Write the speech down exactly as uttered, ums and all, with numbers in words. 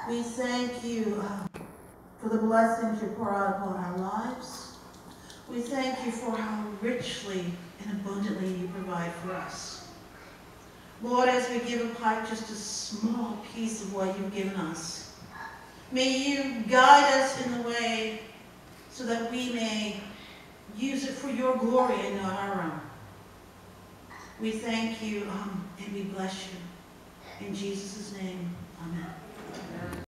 We thank you uh, for the blessings you pour out upon our lives. We thank you for how richly and abundantly you provide for us. Lord, as we give a pipe, just a small piece of what you've given us, may you guide us in the way so that we may use it for your glory and not our own. We thank you um, and we bless you. In Jesus' name, amen.